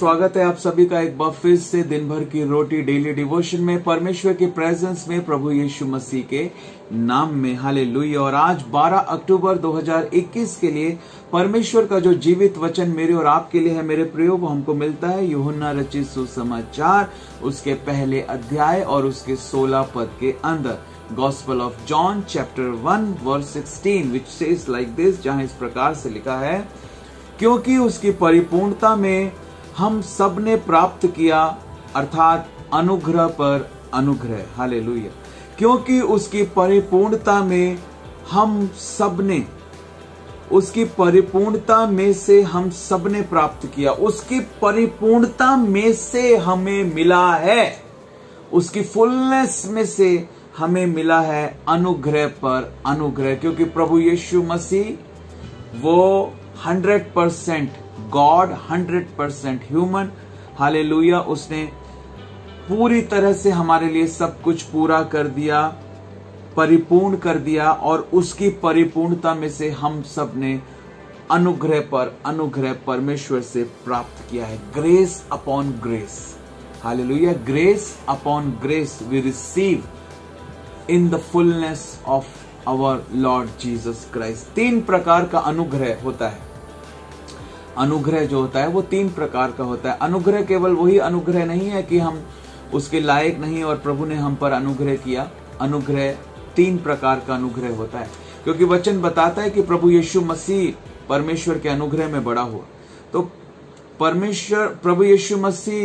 स्वागत है आप सभी का एक बार फिर से दिन भर की रोटी डेली डिवोशन में, परमेश्वर के प्रेजेंस में, प्रभु यीशु मसीह के नाम में। हालेलुया। और आज 12 अक्टूबर 2021 के लिए परमेश्वर का जो जीवित वचन मेरे और आपके लिए है मेरे प्रियो, वो हमको मिलता है यूहन्ना रचित सुसमाचार उसके पहले अध्याय और उसके 16 पद के अंदर। Gospel of John chapter 1 verse 16 which says like this, जहां इस प्रकार से लिखा है, क्योंकि उसकी परिपूर्णता में हम सब ने प्राप्त किया, अर्थात अनुग्रह पर अनुग्रह। हालेलुया। क्योंकि उसकी परिपूर्णता में हम सब ने, उसकी परिपूर्णता में से हम सब ने प्राप्त किया, उसकी परिपूर्णता में से हमें मिला है, उसकी फुलनेस में से हमें मिला है अनुग्रह पर अनुग्रह। क्योंकि प्रभु यीशु मसीह वो 100% गॉड, 100% ह्यूमन। हालेलुया। उसने पूरी तरह से हमारे लिए सब कुछ पूरा कर दिया, परिपूर्ण कर दिया, और उसकी परिपूर्णता में से हम सब ने अनुग्रह पर अनुग्रह परमेश्वर से प्राप्त किया है। Grace upon grace. Hallelujah. Grace upon grace we receive in the fullness of our Lord Jesus Christ. 3 प्रकार का अनुग्रह होता है। अनुग्रह जो होता है वो 3 प्रकार का होता है। अनुग्रह केवल वही अनुग्रह नहीं है कि हम उसके लायक नहीं और प्रभु ने हम पर अनुग्रह किया। अनुग्रह 3 प्रकार का अनुग्रह होता है, क्योंकि वचन बताता है कि प्रभु यीशु मसीह परमेश्वर के अनुग्रह में बड़ा हुआ। तो प्रभु यीशु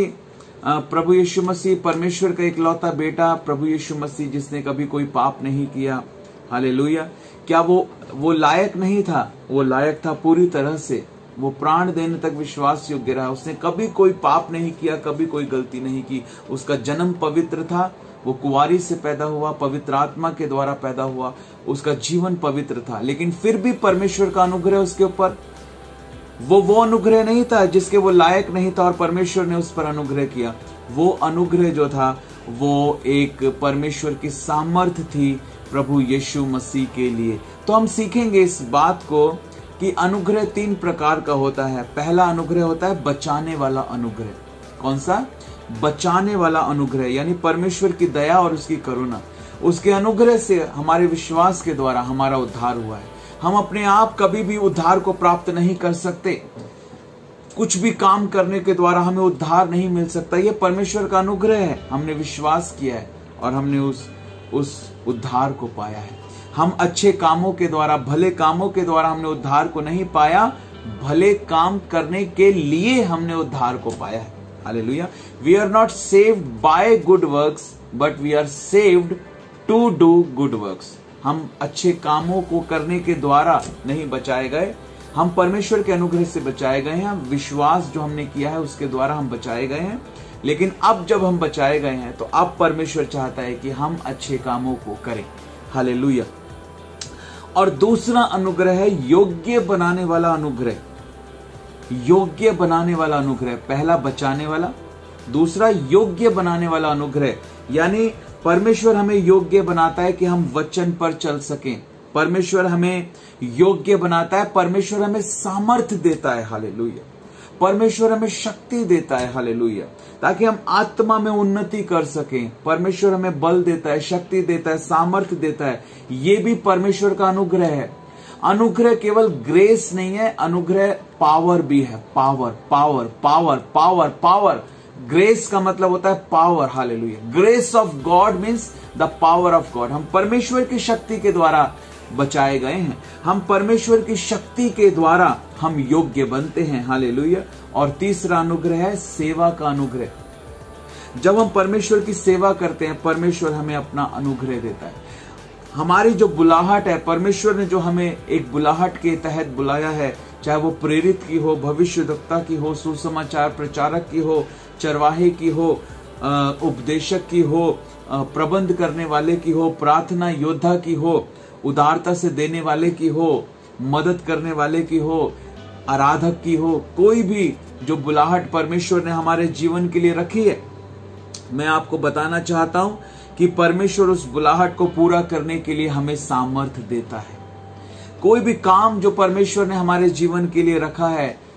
मसीह परमेश्वर का इकलौता बेटा, प्रभु यीशु मसीह जिसने कभी कोई पाप नहीं किया। हालेलुया। क्या वो लायक नहीं था? वो लायक था पूरी तरह से। वो प्राण देने तक विश्वास योग्य रहा। उसने कभी कोई पाप नहीं किया, कभी कोई गलती नहीं की। उसका जन्म पवित्र था। वो कुंवारी से पैदा हुआ, पवित्र आत्मा के द्वारा पैदा हुआ। उसका जीवन पवित्र था, लेकिन फिर भी परमेश्वर का अनुग्रह उसके ऊपर, वो अनुग्रह नहीं था जिसके वो लायक नहीं था और परमेश्वर ने उस पर अनुग्रह किया। वो अनुग्रह जो था वो एक परमेश्वर की सामर्थ्य थी प्रभु यीशु मसीह के लिए। तो हम सीखेंगे इस बात को कि अनुग्रह 3 प्रकार का होता है। पहला अनुग्रह होता है बचाने वाला अनुग्रह। कौन सा? बचाने वाला अनुग्रह, यानी परमेश्वर की दया और उसकी करुणा, उसके अनुग्रह से हमारे विश्वास के द्वारा हमारा उद्धार हुआ है। हम अपने आप कभी भी उद्धार को प्राप्त नहीं कर सकते। कुछ भी काम करने के द्वारा हमें उद्धार नहीं मिल सकता। यह परमेश्वर का अनुग्रह है। हमने विश्वास किया है और हमने उस उद्धार को पाया है। हम अच्छे कामों के द्वारा, भले कामों के द्वारा हमने उद्धार को नहीं पाया, भले काम करने के लिए हमने उद्धार को पाया है। Hallelujah. We are not saved by good works, but we are saved to do good works. हम अच्छे कामों को करने के द्वारा नहीं बचाए गए, हम परमेश्वर के अनुग्रह से बचाए गए हैं। विश्वास जो हमने किया है उसके द्वारा हम बचाए गए हैं। लेकिन अब जब हम बचाए गए हैं तो अब परमेश्वर चाहता है कि हम अच्छे कामों को करें। हालेलुया। और दूसरा अनुग्रह है योग्य बनाने वाला अनुग्रह। योग्य बनाने वाला अनुग्रह। पहला बचाने वाला, दूसरा योग्य बनाने वाला अनुग्रह। यानी परमेश्वर हमें योग्य बनाता है कि हम वचन पर चल सकें। परमेश्वर हमें योग्य बनाता है। परमेश्वर हमें सामर्थ्य देता है। हालेलुया। परमेश्वर हमें शक्ति देता है। हालेलुया। ताकि हम आत्मा में उन्नति कर सकें। परमेश्वर हमें बल देता है, शक्ति देता है, सामर्थ्य देता है। ये भी परमेश्वर का अनुग्रह है। अनुग्रह केवल ग्रेस नहीं है, अनुग्रह पावर भी है। Power, power, power, power, power. Grace का मतलब होता है power. Hallelujah. Grace of God means the power of God. हम परमेश्वर की शक्ति के द्वारा बचाए गए हैं। हम परमेश्वर की शक्ति के द्वारा हम योग्य बनते हैं। हालेलुया। और तीसरा अनुग्रह है सेवा का अनुग्रह। जब हम परमेश्वर की सेवा करते हैं, परमेश्वर हमें अपना अनुग्रह देता है। हमारी जो बुलाहट है, परमेश्वर ने जो हमें एक बुलाहट के तहत बुलाया है, चाहे वो प्रेरित की हो, भविष्यवक्ता की हो, सुसमाचार प्रचारक की हो, चरवाहे की हो, उपदेशक की हो, प्रबंध करने वाले की हो, प्रार्थना योद्धा की हो, उदारता से देने वाले की हो, मदद करने वाले की हो, आराधक की हो, कोई भी जो बुलाहट परमेश्वर ने हमारे जीवन के लिए रखी है, मैं आपको बताना चाहता हूं कि परमेश्वर उस बुलाहट को पूरा करने के लिए हमें सामर्थ्य देता है। कोई भी काम जो परमेश्वर ने हमारे जीवन के लिए रखा है,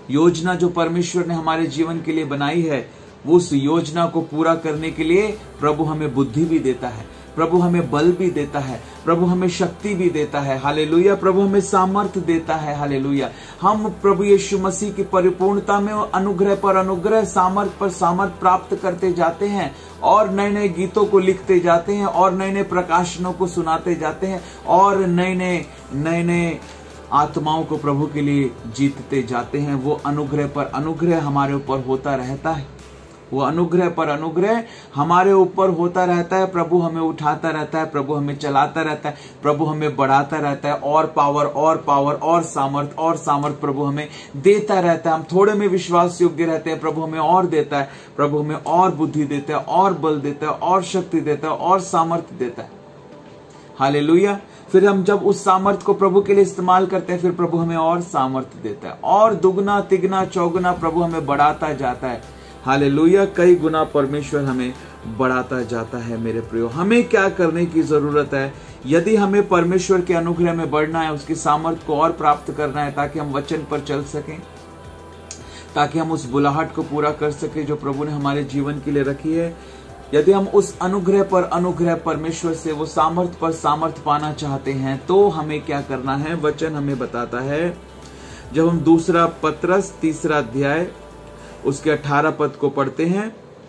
योजना जो परमेश्वर ने हमारे जीवन के लिए बनाई है, उस योजना को पूरा करने के लिए प्रभु हमें बुद्धि भी देता है, प्रभु हमें बल भी देता है, प्रभु हमें शक्ति भी देता है। हालेलुया। प्रभु हमें सामर्थ्य देता है। हालेलुया। हम प्रभु यीशु मसीह की परिपूर्णता में अनुग्रह पर अनुग्रह, सामर्थ्य पर सामर्थ्य प्राप्त करते जाते हैं और नए नए गीतों को लिखते जाते हैं और नए नए प्रकाशनों को सुनाते जाते हैं और नए नए आत्माओं को प्रभु के लिए जीतते जाते हैं। वो अनुग्रह पर अनुग्रह हमारे ऊपर होता रहता है। वो अनुग्रह पर अनुग्रह हमारे ऊपर होता रहता है। प्रभु हमें उठाता रहता है, प्रभु हमें चलाता रहता है, प्रभु हमें बढ़ाता रहता है और पावर और सामर्थ प्रभु हमें देता रहता है। हम थोड़े में विश्वास योग्य रहते हैं, प्रभु हमें और देता है, प्रभु हमें और बुद्धि देता है और बल देता है और शक्ति देता है और सामर्थ्य देता है। हालेलुया। फिर हम जब उस सामर्थ्य को प्रभु के लिए इस्तेमाल करते हैं, फिर प्रभु हमें और सामर्थ्य देता है और दुगना तिगना चौगुना प्रभु हमें बढ़ाता जाता है। हालेलुया। कई गुना परमेश्वर हमें बढ़ाता जाता है। मेरे प्रियो, हमें क्या करने की जरूरत है? यदि हमें परमेश्वर के अनुग्रह में बढ़ना है, उसकी सामर्थ्य को और प्राप्त करना है, ताकि हम वचन पर चल सकें, ताकि हम उस बुलाहट को पूरा कर सके जो प्रभु ने हमारे जीवन के लिए रखी है, यदि हम उस अनुग्रह पर अनुग्रह परमेश्वर से वो सामर्थ्य पर सामर्थ्य पाना चाहते हैं, तो हमें क्या करना है? वचन हमें बताता है, जब हम 2 पत्रस 3 अध्याय उसके 18 पद को पढ़ते हैं,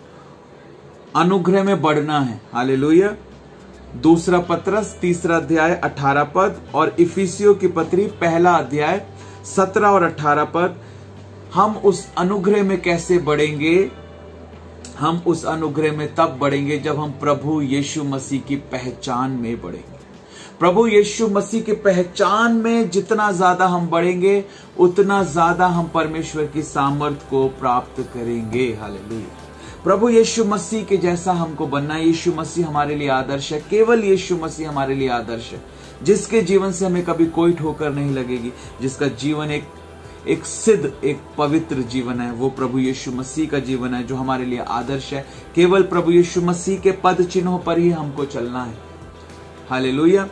अनुग्रह में बढ़ना है। हालेलुया। 2 पत्रस 3 अध्याय 18 पद और इफिसियों की पत्री 1 अध्याय 17 और 18 पद। हम उस अनुग्रह में कैसे बढ़ेंगे? हम उस अनुग्रह में तब बढ़ेंगे जब हम प्रभु यीशु मसीह की पहचान में बढ़ेंगे। प्रभु यीशु मसीह की पहचान में जितना ज्यादा हम बढ़ेंगे, उतना ज्यादा हम परमेश्वर की सामर्थ्य को प्राप्त करेंगे। हालेलुया। प्रभु यीशु मसीह के जैसा हमको बनना है। यीशु मसीह हमारे लिए आदर्श है, केवल यीशु मसीह हमारे लिए आदर्श है, जिसके जीवन से हमें कभी कोई ठोकर नहीं लगेगी, जिसका जीवन एक सिद्ध, एक पवित्र जीवन है। वो प्रभु यीशु मसीह का जीवन है जो हमारे लिए आदर्श है। केवल प्रभु यीशु मसीह के पद चिन्हों पर ही हमको चलना है। हालेलुया।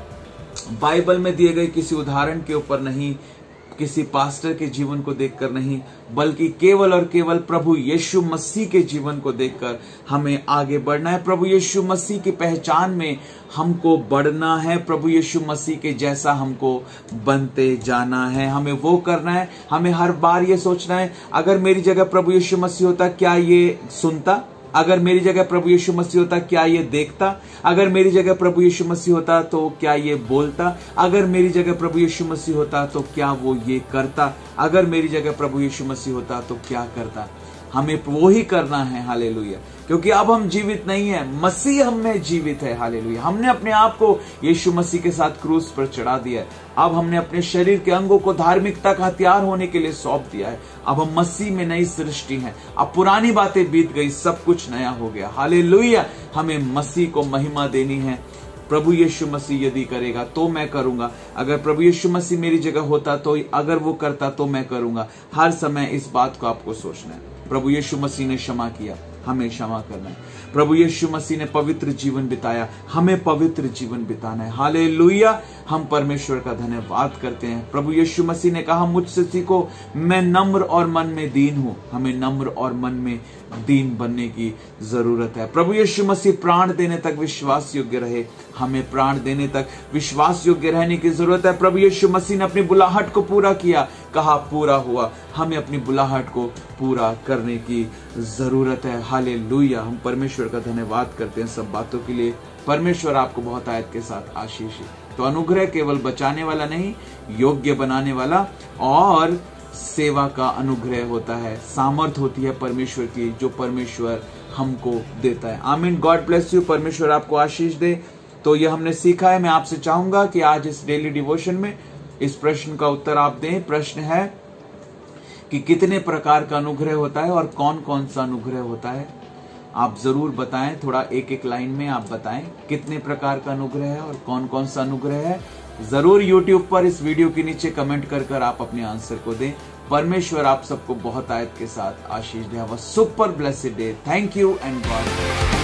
बाइबल में दिए गए किसी उदाहरण के ऊपर नहीं, किसी पास्टर के जीवन को देखकर नहीं, बल्कि केवल और केवल प्रभु यीशु मसीह के जीवन को देखकर हमें आगे बढ़ना है। प्रभु यीशु मसीह की पहचान में हमको बढ़ना है। प्रभु यीशु मसीह के जैसा हमको बनते जाना है। हमें वो करना है। हमें हर बार ये सोचना है, अगर मेरी जगह प्रभु यीशु मसीह होता, क्या ये सुनता? अगर मेरी जगह प्रभु यीशु मसीह होता, क्या ये देखता? अगर मेरी जगह प्रभु यीशु मसीह होता, तो क्या ये बोलता? अगर मेरी जगह प्रभु यीशु मसीह होता, तो क्या वो ये करता? अगर मेरी जगह प्रभु यीशु मसीह होता, तो क्या करता? हमें वो ही करना है। हालेलुया। क्योंकि अब हम जीवित नहीं है, मसीह हम में जीवित है। हालेलुया। हमने अपने आप को यीशु मसीह के साथ क्रूस पर चढ़ा दिया है। अब हमने अपने शरीर के अंगों को धार्मिकता का हथियार होने के लिए सौंप दिया है। अब हम मसीह में नई सृष्टि हैं। अब पुरानी बातें बीत गई, सब कुछ नया हो गया। हालेलुया। हमें मसीह को महिमा देनी है। प्रभु यीशु मसीह यदि करेगा तो मैं करूंगा, अगर प्रभु यीशु मसीह मेरी जगह होता, तो अगर वो करता तो मैं करूंगा। हर समय इस बात को आपको सोचना है। प्रभु यीशु मसीह ने क्षमा किया, हमें क्षमा करना है। प्रभु यीशु मसीह ने पवित्र जीवन बिताया, हमें पवित्र जीवन बिताना है। हालेलुया। हम परमेश्वर का धन्यवाद करते हैं। प्रभु यीशु मसीह ने कहा, मुझसे सीखो, मैं नम्र और मन में दीन हूं। हमें नम्र और मन में दीन बनने की जरूरत है। प्रभु यीशु मसीह प्राण देने तक विश्वास योग्य रहे, हमें प्राण देने तक विश्वास योग्य रहने की जरूरत है। प्रभु यीशु मसीह ने अपनी बुलाहट को पूरा किया, कहा पूरा हुआ। हमें अपनी बुलाहट को पूरा करने की जरूरत है। हालेलुया। हम परमेश्वर का धन्यवाद करते हैं सब बातों के लिए। परमेश्वर आपको बहुत आयत के साथ आशीष है। तो अनुग्रह केवल बचाने वाला नहीं, योग्य बनाने वाला और सेवा का अनुग्रह होता है। सामर्थ होती है परमेश्वर की, जो परमेश्वर हमको देता है। आमीन। God bless you. परमेश्वर आपको आशीष दे। तो ये हमने सीखा है। मैं आपसे चाहूंगा कि आज इस डेली डिवोशन में इस प्रश्न का उत्तर आप दें। प्रश्न है कि कितने प्रकार का अनुग्रह होता है और कौन कौन सा अनुग्रह होता है? आप जरूर बताएं। थोड़ा एक एक लाइन में आप बताएं कितने प्रकार का अनुग्रह है और कौन कौन सा अनुग्रह है। जरूर YouTube पर इस वीडियो के नीचे कमेंट कर आप अपने आंसर को दें। परमेश्वर आप सबको बहुत आयत के साथ आशीष दे। Have a super blessed day. Thank you and God.